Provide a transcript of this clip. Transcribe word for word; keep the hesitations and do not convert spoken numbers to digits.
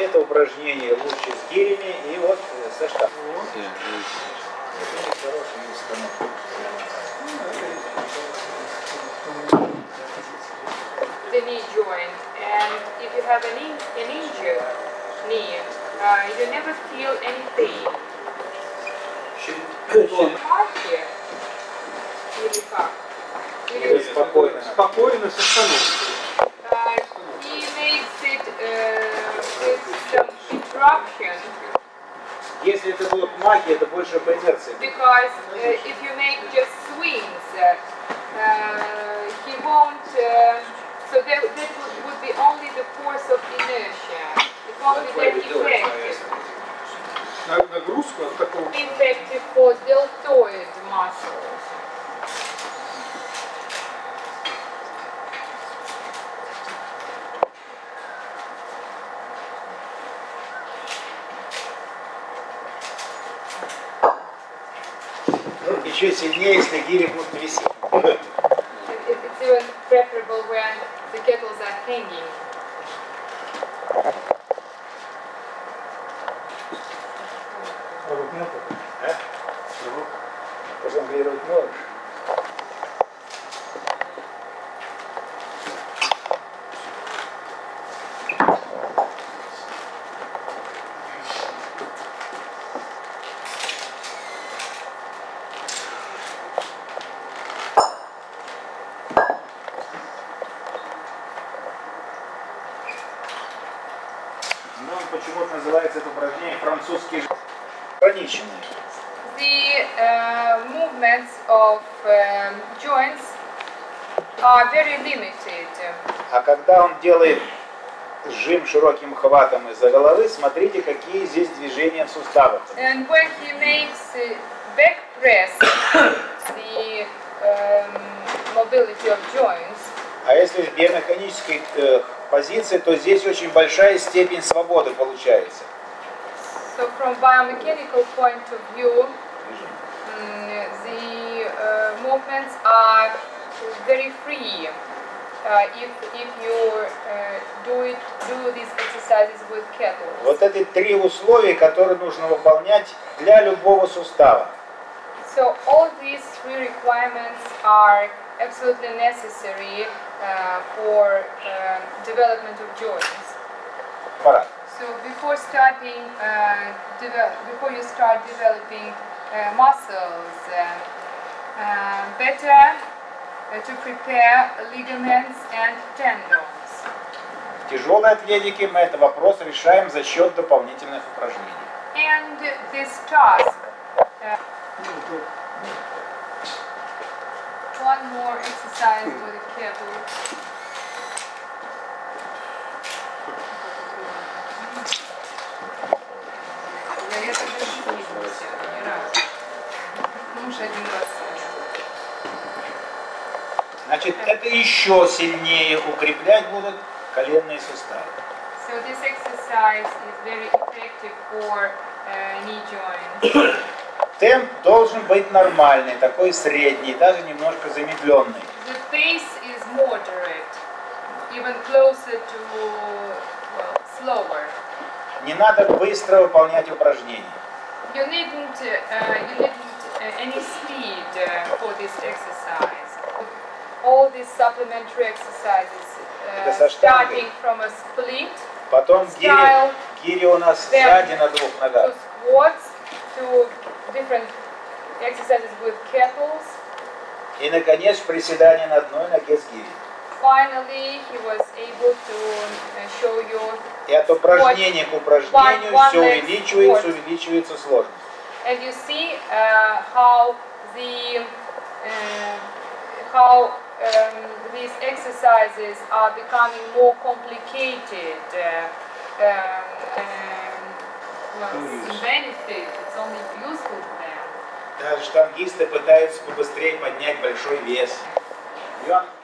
это упражнение лучше с гирями и вот со штангой. Вот. Это хороший установка. The knee joint, and if you have an, in, an injured knee, uh, you never feel any pain. Hard here. Или как? Или Спокойно. Спокойно, с остановкой. Uh, he makes it uh, with some interruption. Если это будут маги, это больше по инерции. Because uh, if you make just swings, uh, uh, he won't. Uh, so that, that would, would be only the force of inertia. It won't be that effective. Нагрузку от такого. Effective for deltoid muscles. Еще сильнее, если гири будут висеть. It's even preferable when the kettles are hanging. А? Пожонглировать можешь? Ну, почему-то называется это упражнение французский ограниченный. The uh, movements of um, joints are very limited. А когда он делает сжим широким хватом из-за головы, смотрите, какие здесь движения в суставах. And when he makes uh, back press, the um, mobility of joints. А если в биомеханической э, позиции, то здесь очень большая степень свободы получается. So from biomechanical point of view, um, the uh, movements are very free uh, if if you uh, do it do these exercises with kettles. Вот эти три условия, которые нужно выполнять для любого сустава. So all these three requirements are absolutely necessary uh, for uh, development of joints. Пора. So before starting, uh, develop, before you start developing uh, muscles, uh, uh, better uh, to prepare ligaments and tendons. В тяжелой атлетике мы этот вопрос решаем за счет дополнительных упражнений. And this task. Uh, one more exercise with a kettle. Я это даже не слышала ни разу. Муж один раз. Значит, это еще сильнее укреплять будут коленные суставы. So this exercise is very effective for uh, knee joints. Темп должен быть нормальный, такой средний, даже немножко замедленный. The pace is moderate, even closer to well, slower. Не надо быстро выполнять упражнения. You needn't, uh, you needn't uh, any speed uh, for this exercise. All these supplementary exercises, uh, starting from a split, потом гири, гири у нас сзади на двух ногах. To squats, to different exercises with kettles. И, наконец, приседание на одной ноге с гири. Finally, he was able to uh, show you. И от упражнения к упражнению все увеличивается, увеличивается сложность. And you see uh, how the uh, how um, these exercises are becoming more complicated. Uh, um, um, well, it's benefit. It's only useful to them. Даже штангисты пытаются побыстрее поднять большой вес. И он